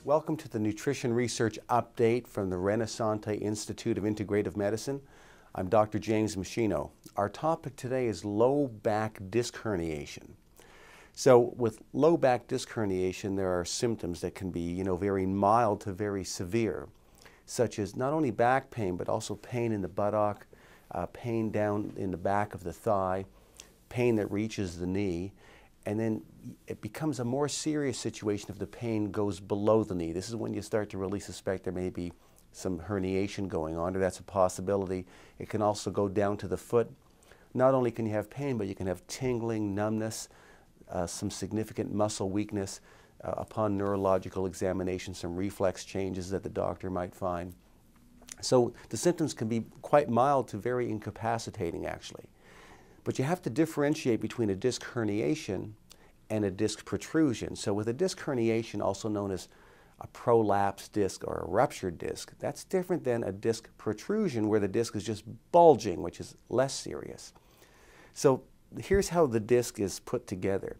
Welcome to the Nutrition Research Update from the Renaissance Institute of Integrative Medicine. I'm Dr. James Meschino. Our topic today is low back disc herniation. So with low back disc herniation, there are symptoms that can be, very mild to very severe, such as not only back pain, but also pain in the buttock, pain down in the back of the thigh, pain that reaches the knee, and then it becomes a more serious situation if the pain goes below the knee. This is when you start to really suspect there may be some herniation going on, or that's a possibility. It can also go down to the foot. Not only can you have pain, but you can have tingling, numbness, some significant muscle weakness, upon neurological examination, some reflex changes that the doctor might find. So the symptoms can be quite mild to very incapacitating, actually. But you have to differentiate between a disc herniation and a disc protrusion. So with a disc herniation, also known as a prolapsed disc or a ruptured disc, that's different than a disc protrusion where the disc is just bulging, which is less serious. So here's how the disc is put together.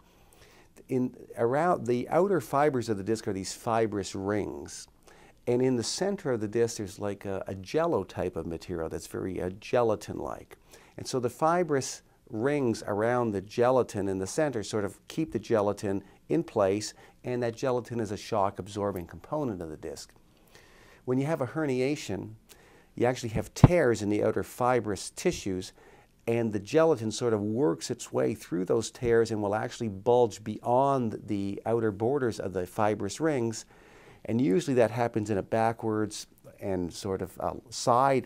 Around the outer fibers of the disc are these fibrous rings. And in the center of the disc, there's like a jello type of material that's very gelatin-like. And so the fibrous rings around the gelatin in the center sort of keep the gelatin in place, and that gelatin is a shock-absorbing component of the disc. When you have a herniation, you actually have tears in the outer fibrous tissues, and the gelatin sort of works its way through those tears and will actually bulge beyond the outer borders of the fibrous rings. And usually that happens in a backwards and sort of side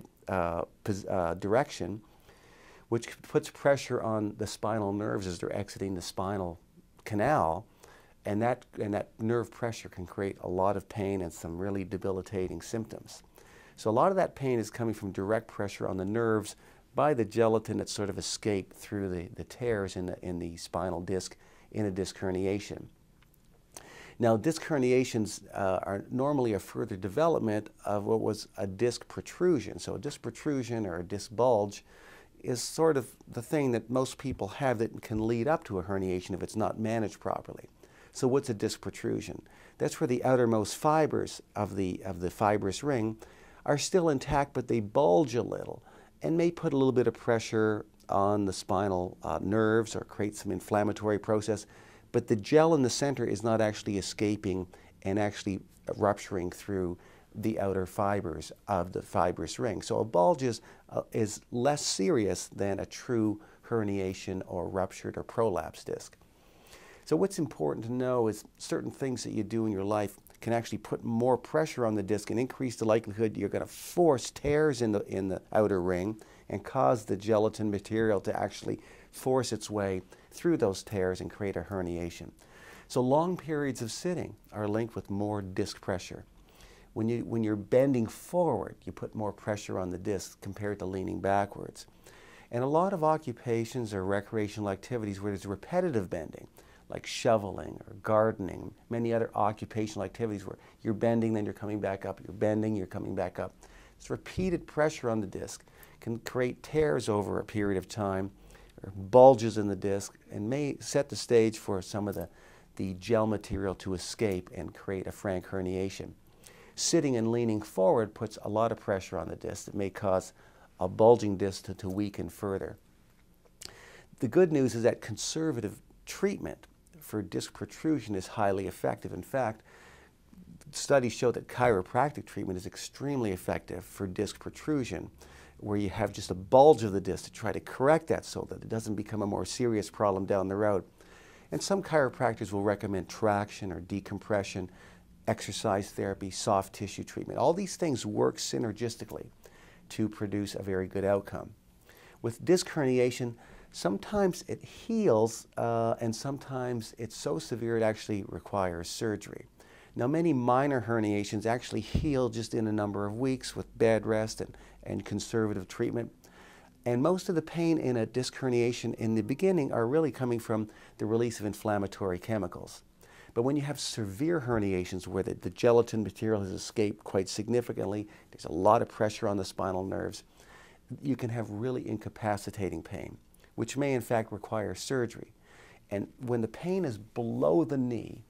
direction, which puts pressure on the spinal nerves as they're exiting the spinal canal, and that nerve pressure can create a lot of pain and some really debilitating symptoms. So a lot of that pain is coming from direct pressure on the nerves by the gelatin that sort of escaped through the tears in the spinal disc in a disc herniation. Now, disc herniations are normally a further development of what was a disc protrusion. So a disc protrusion or a disc bulge is sort of the thing that most people have that can lead up to a herniation if it's not managed properly. So what's a disc protrusion? That's where the outermost fibers of the fibrous ring are still intact, but they bulge a little and may put a little bit of pressure on the spinal nerves or create some inflammatory process, but the gel in the center is not actually escaping and actually rupturing through the outer fibers of the fibrous ring. So a bulge is less serious than a true herniation or ruptured or prolapsed disc. So what's important to know is certain things that you do in your life can actually put more pressure on the disc and increase the likelihood you're going to force tears in the outer ring and cause the gelatin material to actually force its way through those tears and create a herniation. So long periods of sitting are linked with more disc pressure. When you're bending forward, you put more pressure on the disc compared to leaning backwards. And a lot of occupations or recreational activities where there's repetitive bending, like shoveling or gardening, many other occupational activities where you're bending, then you're coming back up, you're bending, you're coming back up. This repeated pressure on the disc can create tears over a period of time, or bulges in the disc, and may set the stage for some of the gel material to escape and create a frank herniation. Sitting and leaning forward puts a lot of pressure on the disc that may cause a bulging disc to weaken further. The good news is that conservative treatment for disc protrusion is highly effective. In fact, studies show that chiropractic treatment is extremely effective for disc protrusion, where you have just a bulge of the disc to try to correct that so that it doesn't become a more serious problem down the road. And some chiropractors will recommend traction or decompression, exercise therapy, soft tissue treatment. All these things work synergistically to produce a very good outcome. With disc herniation, sometimes it heals and sometimes it's so severe it actually requires surgery. Now, many minor herniations actually heal just in a number of weeks with bed rest and conservative treatment. And most of the pain in a disc herniation in the beginning are really coming from the release of inflammatory chemicals. But when you have severe herniations where the gelatin material has escaped quite significantly, there's a lot of pressure on the spinal nerves, you can have really incapacitating pain, which may in fact require surgery. And when the pain is below the knee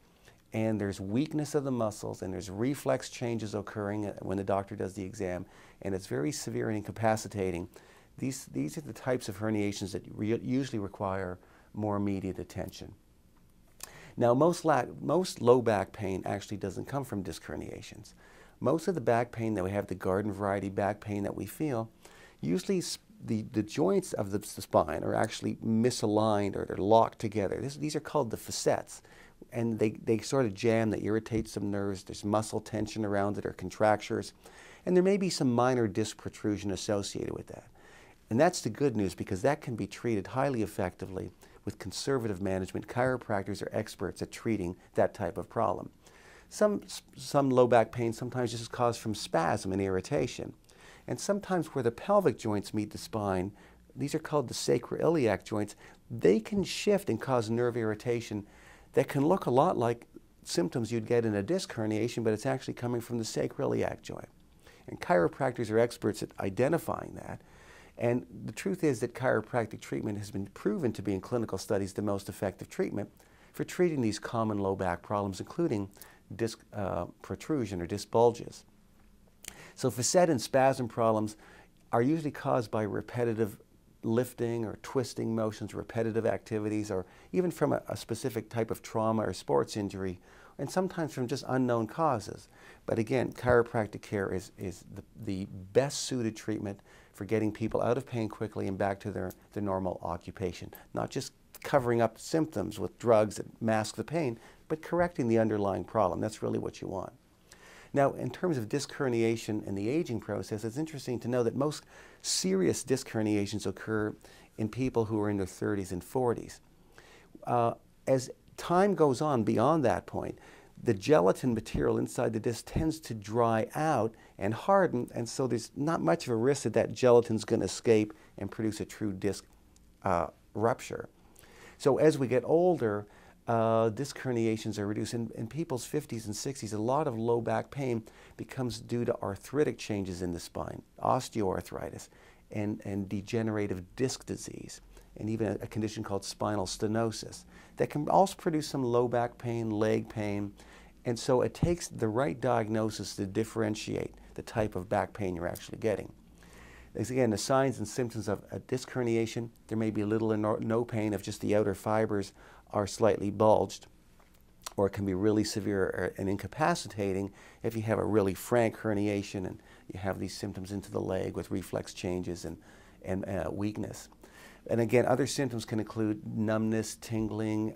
and there's weakness of the muscles, and there's reflex changes occurring when the doctor does the exam, and it's very severe and incapacitating, these are the types of herniations that usually require more immediate attention. Now, most low back pain actually doesn't come from disc herniations. Most of the back pain that we have, the garden variety back pain that we feel, usually the joints of the spine are actually misaligned, or they're locked together. These are called the facets, and they sort of jam, that irritate some nerves. There's muscle tension around it, or contractures, and there may be some minor disc protrusion associated with that. And that's the good news, because that can be treated highly effectively with conservative management. Chiropractors are experts at treating that type of problem. Some low back pain sometimes just is caused from spasm and irritation. And sometimes where the pelvic joints meet the spine, these are called the sacro-iliac joints, they can shift and cause nerve irritation that can look a lot like symptoms you'd get in a disc herniation, but it's actually coming from the sacro-iliac joint. And chiropractors are experts at identifying that. And the truth is that chiropractic treatment has been proven to be, in clinical studies, the most effective treatment for treating these common low back problems, including disc protrusion or disc bulges. So facet and spasm problems are usually caused by repetitive lifting or twisting motions, repetitive activities, or even from a specific type of trauma or sports injury, and sometimes from just unknown causes. But again, chiropractic care is the best suited treatment for getting people out of pain quickly and back to their normal occupation. Not just covering up symptoms with drugs that mask the pain, but correcting the underlying problem. That's really what you want. Now, in terms of disc herniation and the aging process, it's interesting to know that most serious disc herniations occur in people who are in their 30s and 40s. As time goes on beyond that point, the gelatin material inside the disc tends to dry out and harden, and so there's not much of a risk that that gelatin's going to escape and produce a true disc rupture. So as we get older, disc herniations are reduced. In people's 50s and 60s, a lot of low back pain becomes due to arthritic changes in the spine, osteoarthritis, and degenerative disc disease, and even a condition called spinal stenosis that can also produce some low back pain, leg pain. And so it takes the right diagnosis to differentiate the type of back pain you're actually getting. As again, the signs and symptoms of a disc herniation, there may be little or no pain if just the outer fibers are slightly bulged, or it can be really severe and incapacitating if you have a really frank herniation and you have these symptoms into the leg with reflex changes and weakness. And again, other symptoms can include numbness, tingling,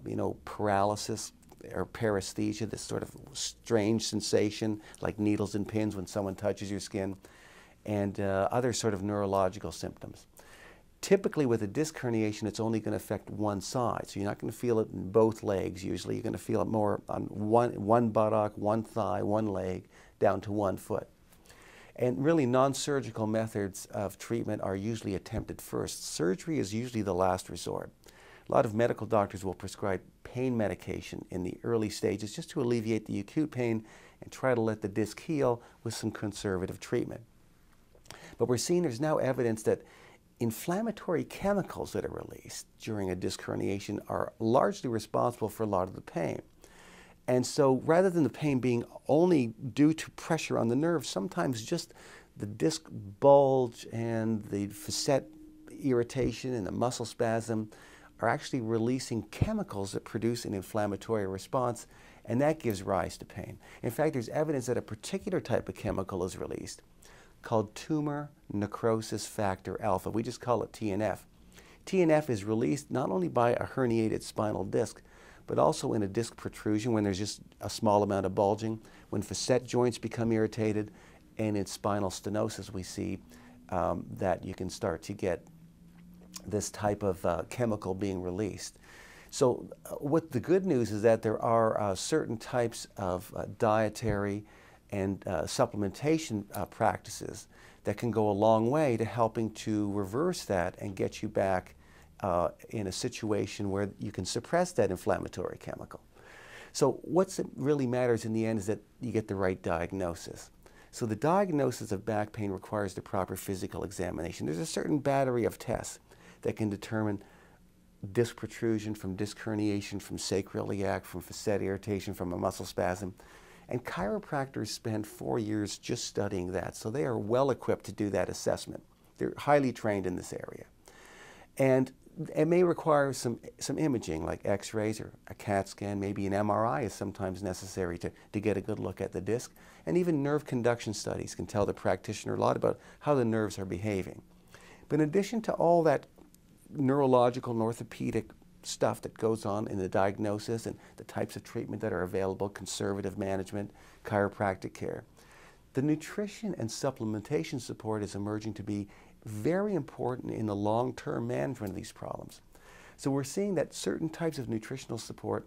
paralysis or paresthesia, this sort of strange sensation like needles and pins when someone touches your skin, and other sort of neurological symptoms. Typically with a disc herniation, it's only going to affect one side, so you're not going to feel it in both legs usually. You're going to feel it more on one buttock, one thigh, one leg, down to one foot. And really, non-surgical methods of treatment are usually attempted first. Surgery is usually the last resort. A lot of medical doctors will prescribe pain medication in the early stages just to alleviate the acute pain and try to let the disc heal with some conservative treatment. But we're seeing there's now evidence that inflammatory chemicals that are released during a disc herniation are largely responsible for a lot of the pain. And so rather than the pain being only due to pressure on the nerve, sometimes just the disc bulge and the facet irritation and the muscle spasm are actually releasing chemicals that produce an inflammatory response, and that gives rise to pain. In fact, there's evidence that a particular type of chemical is released called tumor necrosis factor alpha. We just call it TNF. TNF is released not only by a herniated spinal disc, but also in a disc protrusion when there's just a small amount of bulging, when facet joints become irritated, and in spinal stenosis we see that you can start to get this type of chemical being released. So what the good news is that there are certain types of dietary and supplementation practices that can go a long way to helping to reverse that and get you back in a situation where you can suppress that inflammatory chemical. So what really matters in the end is that you get the right diagnosis. So the diagnosis of back pain requires the proper physical examination. There's a certain battery of tests that can determine disc protrusion, from disc herniation, from sacro-iliac, from facet irritation, from a muscle spasm. And chiropractors spend 4 years just studying that, so they are well equipped to do that assessment. They're highly trained in this area. And it may require some imaging, like x-rays or a CAT scan. Maybe an MRI is sometimes necessary to get a good look at the disc. And even nerve conduction studies can tell the practitioner a lot about how the nerves are behaving. But in addition to all that neurological and orthopedic stuff that goes on in the diagnosis and the types of treatment that are available, conservative management, chiropractic care, the nutrition and supplementation support is emerging to be very important in the long-term management of these problems. So we're seeing that certain types of nutritional support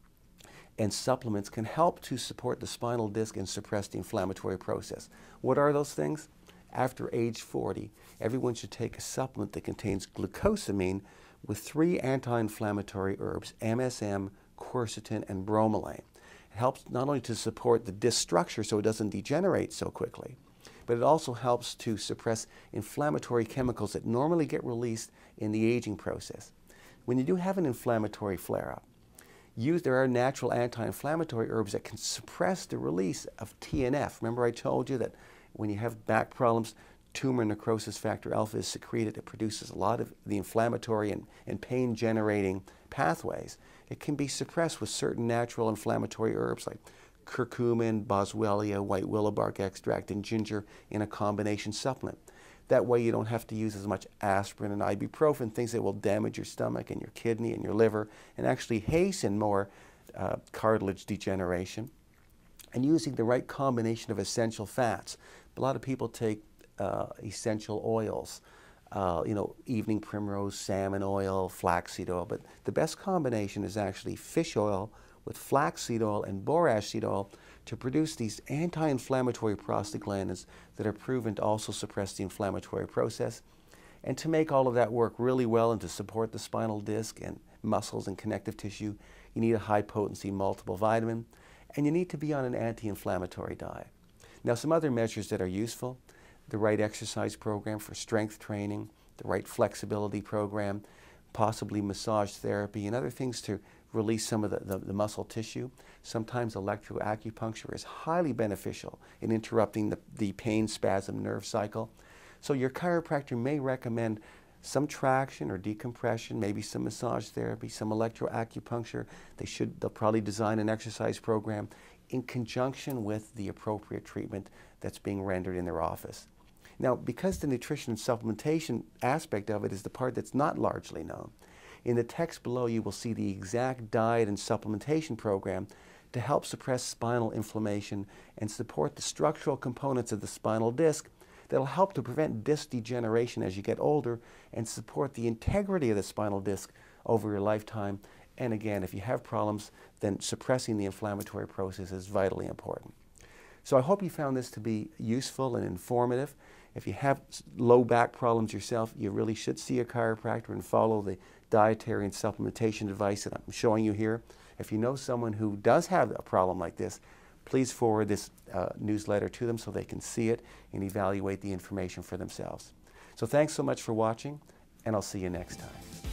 and supplements can help to support the spinal disc and suppress the inflammatory process. What are those things? After age 40, everyone should take a supplement that contains glucosamine with 3 anti-inflammatory herbs, MSM, quercetin, and bromelain. It helps not only to support the disc structure so it doesn't degenerate so quickly, but it also helps to suppress inflammatory chemicals that normally get released in the aging process. When you do have an inflammatory flare-up, there are natural anti-inflammatory herbs that can suppress the release of TNF. Remember I told you that when you have back problems, tumor necrosis factor alpha is secreted. It produces a lot of the inflammatory and pain-generating pathways. It can be suppressed with certain natural inflammatory herbs like curcumin, boswellia, white willow bark extract, and ginger in a combination supplement. That way you don't have to use as much aspirin and ibuprofen, things that will damage your stomach and your kidney and your liver and actually hasten more cartilage degeneration. And using the right combination of essential fats. A lot of people take essential oils, evening primrose, salmon oil, flaxseed oil, but the best combination is actually fish oil with flaxseed oil and borage seed oil to produce these anti-inflammatory prostaglandins that are proven to also suppress the inflammatory process. And to make all of that work really well and to support the spinal disc and muscles and connective tissue, you need a high-potency multiple vitamin, and you need to be on an anti-inflammatory diet. Now, some other measures that are useful: the right exercise program for strength training, the right flexibility program, possibly massage therapy, and other things to release some of the muscle tissue. Sometimes electroacupuncture is highly beneficial in interrupting the pain spasm nerve cycle. So your chiropractor may recommend some traction or decompression, maybe some massage therapy, some electroacupuncture. They'll probably design an exercise program in conjunction with the appropriate treatment that's being rendered in their office. Now, because the nutrition and supplementation aspect of it is the part that's not largely known, in the text below you will see the exact diet and supplementation program to help suppress spinal inflammation and support the structural components of the spinal disc that'll help to prevent disc degeneration as you get older and support the integrity of the spinal disc over your lifetime. And again, if you have problems, then suppressing the inflammatory process is vitally important. So I hope you found this to be useful and informative. If you have low back problems yourself, you really should see a chiropractor and follow the dietary and supplementation advice that I'm showing you here. If you know someone who does have a problem like this, please forward this newsletter to them so they can see it and evaluate the information for themselves. So thanks so much for watching, and I'll see you next time.